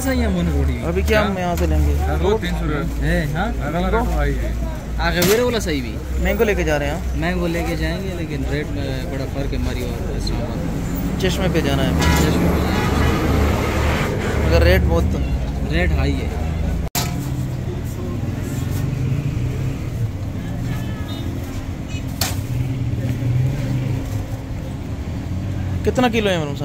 सही है मन रोटी अभी क्या हम यहाँ से लेंगे? आगे मेरे बोला सही भी मैंगो लेके जा रहे हैं। मैंगो लेके जाएंगे लेकिन रेट में बड़ा फर्क है हमारी और चश्मे पे जाना है चश्मे पे मगर रेट बहुत रेट हाई है। कितना किलो है मरूसा?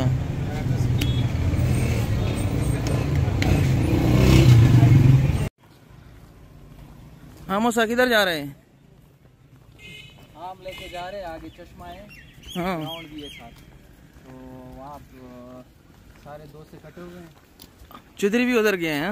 हाँ मौसा किधर जा रहे हैं? आम लेके जा रहे हैं, आगे चश्मा है, हाँ ग्राउंड भी है साथ, तो वहाँ सारे दोस्त से कटे हुए हैं। चौधरी भी उधर गए हैं।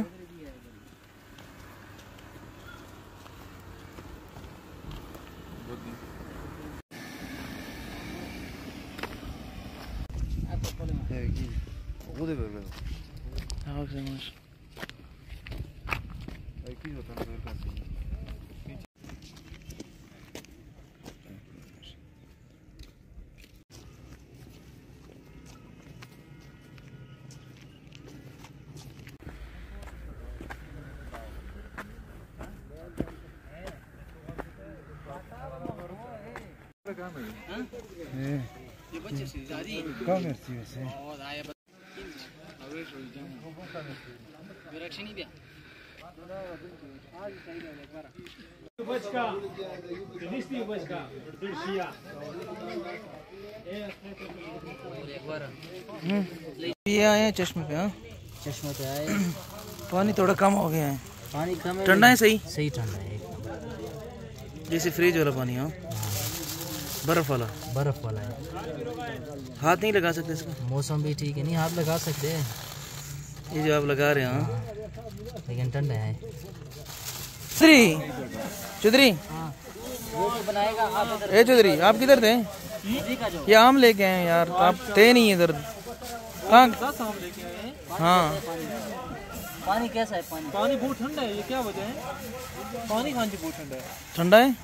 ये बच्चे से ज़्यादा कम है वैसे और आया रिएक्शन ही दिया ये आए हैं चश्मे पे। हाँ चश्मे पे आए। पानी थोड़ा कम हो गया है। पानी कम है, ठंडा है सही सही ठंडा है जैसे फ्रिज वाला पानी। हाँ बर्फ वाला है। हाथ नहीं लगा सकते इसका? मौसम भी ठीक है, नहीं हाथ लगा सकते हैं ये जो आप लगा रहे हैं। हाँ लेकिन ठंडा है। चौधरी बनाएगा ए चौधरी आप किधर थे? ये आम लेके आए यार, आप थे नहीं इधर। हाँ हाँ पानी कैसा है? पानी बहुत ठंडा है। ये क्या वजह है? पानी खान जी बहुत ठंडा है। ठंडा है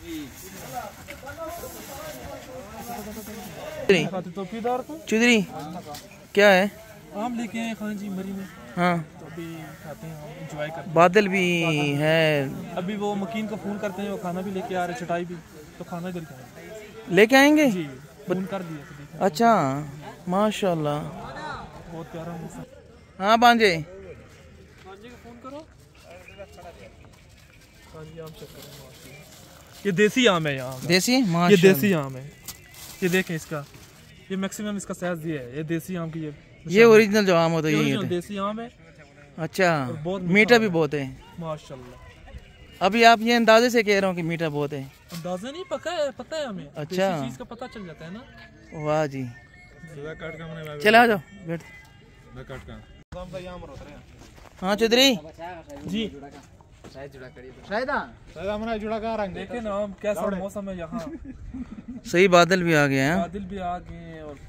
टोपीदार को चौधरी क्या है? आम लेके आए खान जी मरी में। हाँ तो अभी खाते हैं, एंजॉय करते हैं। बादल भी है। अभी वो मकीन को फोन करते हैं, वो खाना भी लेके आ रहे, चटाई भी, तो खाना जल के लेके आएंगे जी फोन कर दिया। अच्छा माशाल्लाह बहुत प्यारा मौसम। हाँ बांजे को फोन करो। हाँ जी आम चेक करो। ये देसी आम है यहाँ। देसी ये माशाल्लाह देसी आम है। ये देखें इसका, ये मैक्सिमम इसका साइज ये है। ये देसी आम की ये ओरिजिनल जो आम होता है यही होता है। देसी आम है। अच्छा बहुत मीठा भी बहुत है माशाल्लाह। अभी आप ये अंदाजे से कह रहे हो कि मीठा बहुत है? अंदाजा नहीं पता है हमें। अच्छा चीज का पता चल जाता है ना। वाह जी चले आ जाओ बैठ। हाँ चौधरी जी देखे ना हम कैसा मौसम है यहाँ। सही बादल भी आ गए हैं। बादल भी आ गए हैं और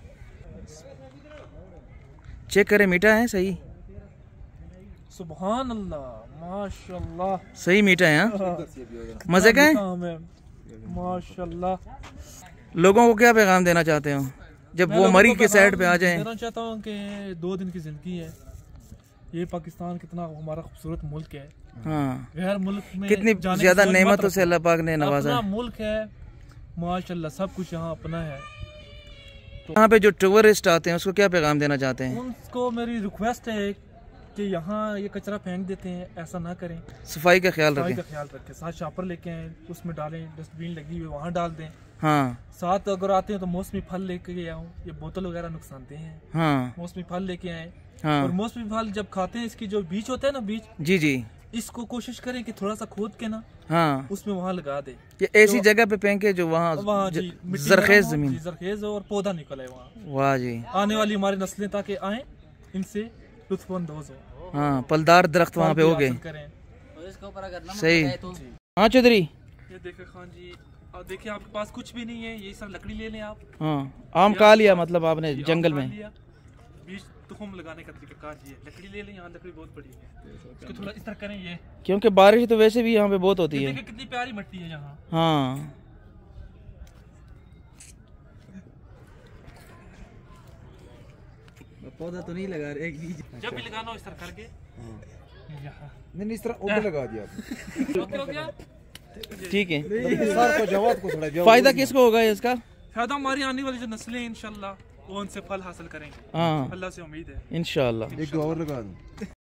चेक करें मीठा है सही? सुभान अल्लाह माशाल्लाह सही मीठा है। हाँ मजे का है माशाल्लाह। लोगों को क्या पैगाम देना चाहते हो जब वो मरी के साइड पे आ जाए? देना चाहता हूँ कि 2 दिन की जिंदगी है। ये पाकिस्तान कितना हमारा खूबसूरत मुल्क है। हाँ गैर मुल्क में कितनी ज्यादा नेमतों से अल्लाह पाक ने नवाजा है। मुल्क है माशाल्लाह, सब कुछ यहाँ अपना है। तो यहाँ पे जो टूरिस्ट आते हैं उसको क्या पैगाम देना चाहते हैं? उनको मेरी रिक्वेस्ट है कि यहाँ ये कचरा फेंक देते हैं, ऐसा ना करें। सफाई का ख्याल रखें। साथ शापर लेके आए, उसमें डालें, डस्टबिन लगी हुई वहाँ डाल दें। हाँ साथ अगर आते हैं तो मौसमी फल लेके आऊँ, ये बोतल वगैरह नुकसानदेह हैं। हाँ मौसमी फल लेके आए। हाँ और मौसमी फल जब खाते हैं, इसकी जो बीज होता है ना, बीज जी जी इसको कोशिश करें कि थोड़ा सा खोद के ना हाँ उसमें वहाँ लगा दे। ये ऐसी जगह पे फेंके जो वहाँ जरखेज जमीन जरखेज और पौधा निकले वहाँ। वाह जी आने वाली हमारी नस्लें ताकि आए, इनसे लुत्फानंदोज हो। हाँ पलदार दरख्त वहाँ पे हो गए। सही। हाँ चौधरी ये देखे खान जी, और देखिए आपके पास कुछ भी नहीं है, ये सब लकड़ी ले लें आप। हाँ आम खा लिया मतलब आपने जंगल में? बीज तुम लगाने का तरीका कार ये लकड़ी ले लें। यहाँ लकड़ी बहुत बड़ी है, इसको थोड़ा इस तरह करें। ये क्योंकि बारिश तो वैसे भी यहाँ पे बहुत होती है। कितनी प्यारी मिट्टी है यहाँ। हाँ पौधा तो नहीं लगा रहे जब भी लगाना हो इस तरह करके यहाँ मैंने इस तरह उधर लगा दिया। ओके हो गया। ठीक है। सर को जवाब को थोड़ा फायदा किसको होगा इसका? शायद हमारी आने वाली जो नस्लें इंशाल्लाह वो उनसे फल हासिल करेंगे। हाँ अल्लाह से उम्मीद है इंशाल्लाह। एक और लगा दूं।